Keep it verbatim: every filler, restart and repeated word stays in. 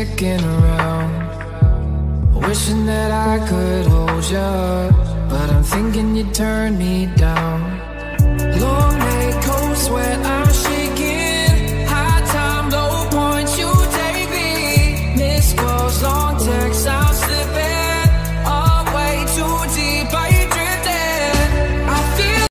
sticking around, wishing that I could hold you, but I'm thinking you turn me down.